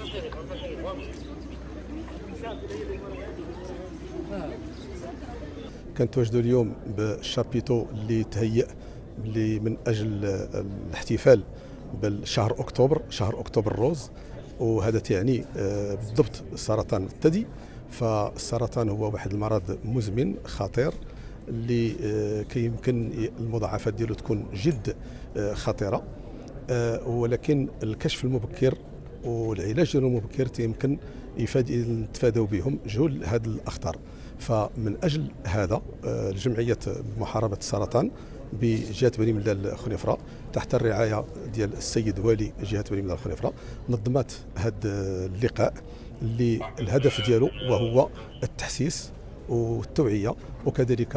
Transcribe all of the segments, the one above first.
كنتواجدوا اليوم بالشابيتو اللي تهيأ من اجل الاحتفال بالشهر اكتوبر، شهر اكتوبر الروز، وهذا تعني بالضبط سرطان الثدي. فالسرطان هو واحد المرض مزمن خطير اللي كيمكن المضاعفات ديالو تكون جد خطيره، ولكن الكشف المبكر والعلاج ديالو المبكر يمكن نتفاداو بهم جهول هذه الاخطار. فمن اجل هذا الجمعيه محاربه السرطان بجهه بني ملال خنيفره تحت الرعايه ديال السيد والي جهه بني ملال خنيفره نظمت هذا اللقاء اللي الهدف ديالو وهو التحسيس والتوعيه، وكذلك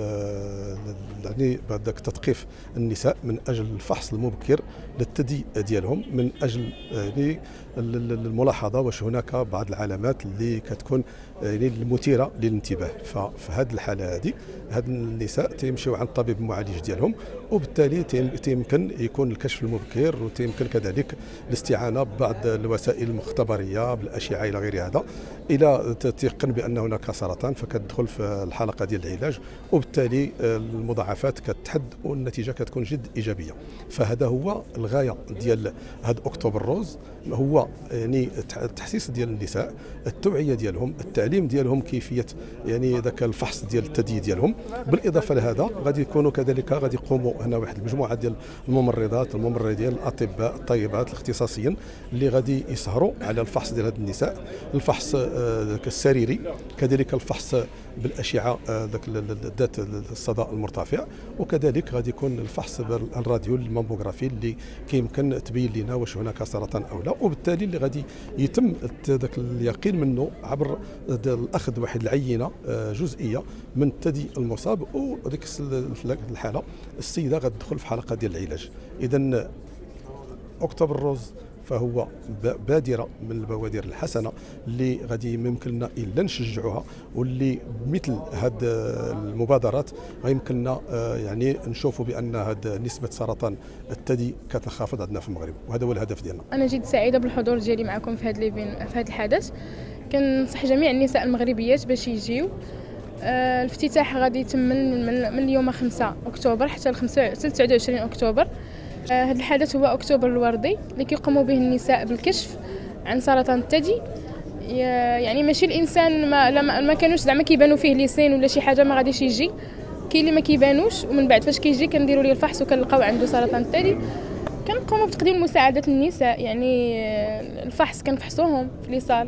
يعني بعدك تثقيف النساء من اجل الفحص المبكر للثدي ديالهم، من اجل يعني الملاحظه واش هناك بعض العلامات اللي كتكون يعني مثيره للانتباه. ففي هذه الحاله هاد النساء تيمشيو عند الطبيب المعالج ديالهم، وبالتالي تيمكن يكون الكشف المبكر، وتيمكن كذلك الاستعانه ببعض الوسائل المختبريه بالاشعه الى غير هذا، الى تيقن بان هناك سرطان فكتدخل في الحلقه ديال العلاج، وبالتالي المضاعفات كتحد والنتيجه كتكون جد ايجابيه. فهذا هو الغايه ديال هذا اكتوبر الروز، هو يعني التحسيس ديال النساء، التوعيه ديالهم، التعليم ديالهم كيفيه يعني ذاك الفحص ديال الثدي ديالهم. بالاضافه لهذا غادي يكونوا كذلك غادي يقوموا هنا واحد المجموعه ديال الممرضين الاطباء الطيبات الاختصاصيين اللي غادي يسهروا على الفحص ديال هاد النساء، الفحص السريري، كذلك الفحص بالاشعه ذات الصدى المرتفع، وكذلك غادي يكون الفحص بالراديو الماموغرافي اللي كيمكن تبين لنا واش هناك سرطان او لا، وبالتالي اللي غادي يتم ذاك اليقين منه عبر الاخذ واحد العينه جزئيه من الثدي المصاب، وديك الحاله السيده غتدخل في حلقه ديال العلاج. اذا اكتوبر الروز فهو بادره من البوادر الحسنه اللي غادي يمكننا الا نشجعوها، واللي مثل هذه المبادرات غيمكننا يعني نشوفوا بان هذه نسبه سرطان الثدي كتنخفض عندنا في المغرب، وهذا هو الهدف ديالنا. انا جد سعيده بالحضور ديالي معكم في هذا الحدث. كنصح جميع النساء المغربيات باش يجيو. الافتتاح غادي يتم من اليوم 5 اكتوبر حتى 29 اكتوبر. هذا الحدث هو اكتوبر الوردي اللي كيقوموا به النساء بالكشف عن سرطان الثدي. يعني ماشي الانسان ما كانوش زعما كيبانوا فيه لسان ولا شي حاجه ما غاديش يجي، كاين اللي ما كيبانوش، ومن بعد فاش كيجي كنديروا ليه الفحص وكنلقاو عنده سرطان الثدي. كنقوموا بتقديم مساعده للنساء، يعني الفحص كنفحصوهم في ليصال،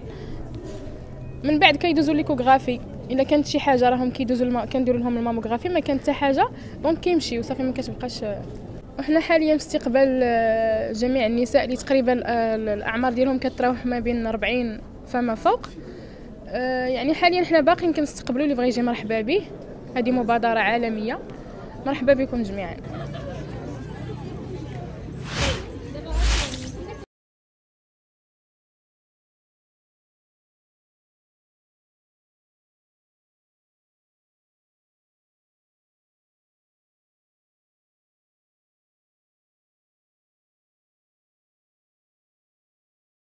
من بعد كيدوزوا ليكوغرافي، الا كانت شي حاجه راهم كنديروا لهم الماموغرافي، ما كانت حتى حاجه دونك كيمشيو صافي ما كتبقاش. وحنا حاليا في استقبال جميع النساء اللي تقريبا الاعمار ديالهم كتراوح ما بين 40 فما فوق. يعني حاليا حنا باقيين كنستقبلوا اللي بغى يجي مرحبا به. هذه مبادره عالميه، مرحبا بكم جميعا.